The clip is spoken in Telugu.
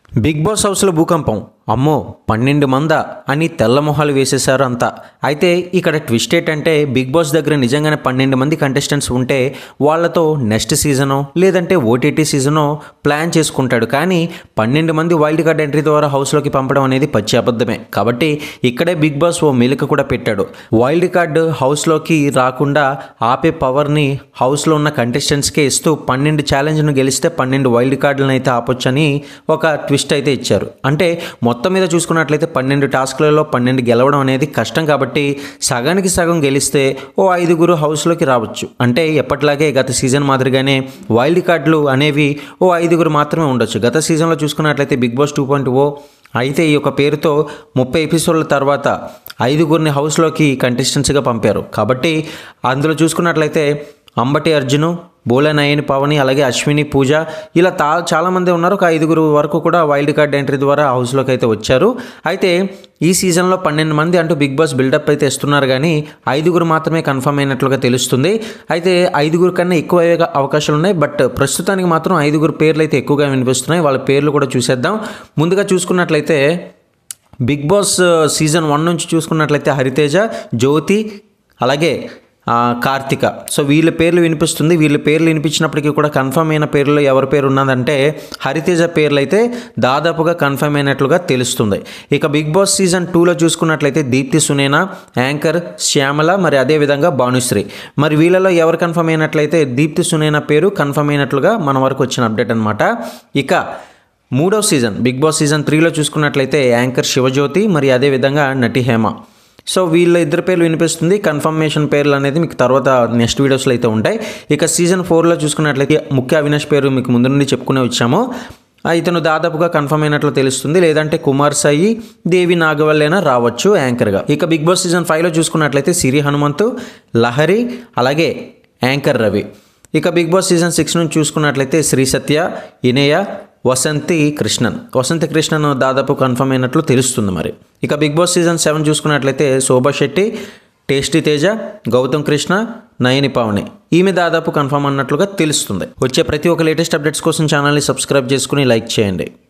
బిగ్ బాస్ హౌస్లో భూకంపం. అమ్మో 12 మందా అని తెల్లమొహాలు వేసేశారు అంతా. అయితే ఇక్కడ ట్విస్ట్ ఏంటంటే బిగ్ బాస్ దగ్గర నిజంగానే 12 మంది కంటెస్టెంట్స్ ఉంటే వాళ్ళతో నెక్స్ట్ సీజనో లేదంటే ఓటీటీ సీజనో ప్లాన్ చేసుకుంటాడు. కానీ 12 మంది వైల్డ్ కార్డ్ ఎంట్రీ ద్వారా హౌస్లోకి పంపడం అనేది పచ్చి అబద్ధమే. కాబట్టి ఇక్కడే బిగ్ బాస్ ఓ మెలిక కూడా పెట్టాడు. వైల్డ్ కార్డ్ హౌస్లోకి రాకుండా ఆపే పవర్ని హౌస్లో ఉన్న కంటెస్టెంట్స్కే ఇస్తూ 12 ఛాలెంజ్ను గెలిస్తే 12 వైల్డ్ కార్డులను అయితే ఆపొచ్చని ఒక ట్విస్ట్ అయితే ఇచ్చారు. అంటే మొత్తం మీద చూసుకున్నట్లయితే 12 టాస్క్లలో 12 గెలవడం అనేది కష్టం. కాబట్టి సగానికి సగం గెలిస్తే ఓ 5 హౌస్లోకి రావచ్చు. అంటే ఎప్పటిలాగే గత సీజన్ మాదిరిగానే వైల్డ్ కార్డులు అనేవి ఓ 5 మాత్రమే ఉండొచ్చు. గత సీజన్లో చూసుకున్నట్లయితే బిగ్ బాస్ 2.0 అయితే ఈ యొక్క పేరుతో 30 ఎపిసోడ్ల తర్వాత 5 హౌస్లోకి కంటెస్టెంట్స్గా పంపారు. కాబట్టి అందులో చూసుకున్నట్లయితే అంబటి అర్జును, బోలనయని పవని, అలాగే అశ్విని, పూజ ఇలా చాలామంది ఉన్నారు. ఒక 5 వరకు కూడా వైల్డ్ కార్డ్ ఎంట్రీ ద్వారా హౌస్లోకి అయితే వచ్చారు. అయితే ఈ సీజన్లో 12 మంది అంటూ బిగ్ బాస్ బిల్డప్ అయితే ఇస్తున్నారు. కానీ 5 మాత్రమే కన్ఫర్మ్ అయినట్లుగా తెలుస్తుంది. అయితే 5 కన్నా ఎక్కువ అవకాశాలు ఉన్నాయి. బట్ ప్రస్తుతానికి మాత్రం 5 పేర్లు అయితే ఎక్కువగా వినిపిస్తున్నాయి. వాళ్ళ పేర్లు కూడా చూసేద్దాం. ముందుగా చూసుకున్నట్లయితే బిగ్ బాస్ సీజన్ 1 నుంచి చూసుకున్నట్లయితే హరితేజ, జ్యోతి, అలాగే కార్తిక. సో వీళ్ళ పేర్లు వినిపిస్తుంది. వీళ్ళ పేర్లు వినిపించినప్పటికీ కూడా కన్ఫర్మ్ అయిన పేర్లో ఎవరి పేరు ఉన్నదంటే హరితేజ పేర్లు అయితే దాదాపుగా కన్ఫర్మ్ అయినట్లుగా తెలుస్తుంది. ఇక బిగ్ బాస్ సీజన్ 2లో చూసుకున్నట్లయితే దీప్తి సునేనా, యాంకర్ శ్యామల, మరి అదేవిధంగా భానుశ్రీ. మరి వీళ్ళలో ఎవరు కన్ఫర్మ్ అయినట్లయితే దీప్తి సునేనా పేరు కన్ఫర్మ్ అయినట్లుగా మన వరకు వచ్చిన అప్డేట్ అనమాట. ఇక 3వ సీజన్ బిగ్ బాస్ సీజన్ 3లో చూసుకున్నట్లయితే యాంకర్ శివజ్యోతి, మరి అదేవిధంగా నటి హేమ. సో వీళ్ళ 2 పేర్లు వినిపిస్తుంది. కన్ఫర్మేషన్ పేర్లు అనేది మీకు తర్వాత నెక్స్ట్ వీడియోస్లో అయితే ఉంటాయి. ఇక సీజన్ 4లో చూసుకున్నట్లయితే ముఖ్య అవినాష్ పేరు మీకు ముందు నుండి చెప్పుకునే వచ్చాము. ఇతను దాదాపుగా కన్ఫర్మ్ అయినట్లు తెలుస్తుంది. లేదంటే కుమార్ సాయి, దేవి నాగవల్లేనా రావచ్చు యాంకర్గా. ఇక బిగ్ బాస్ సీజన్ 5లో చూసుకున్నట్లయితే సిరి హనుమంతు, లహరి, అలాగే యాంకర్ రవి. ఇక బిగ్ బాస్ సీజన్ 6 నుంచి చూసుకున్నట్లయితే శ్రీ సత్య, ఇనేయ, వసంతి కృష్ణన్ దాదాపు కన్ఫర్మ్ అయినట్లు తెలుస్తుంది. మరి ఇక బిగ్ బాస్ సీజన్ 7 చూసుకున్నట్లయితే శోభా శెట్టి, టేస్టీ తేజ, గౌతమ్ కృష్ణ, నయని పావని ఈమె దాదాపు కన్ఫర్మ్ అన్నట్లుగా తెలుస్తుంది. వచ్చే ప్రతి ఒక్క లేటెస్ట్ అప్డేట్స్ కోసం ఛానల్ని సబ్స్క్రైబ్ చేసుకుని లైక్ చేయండి.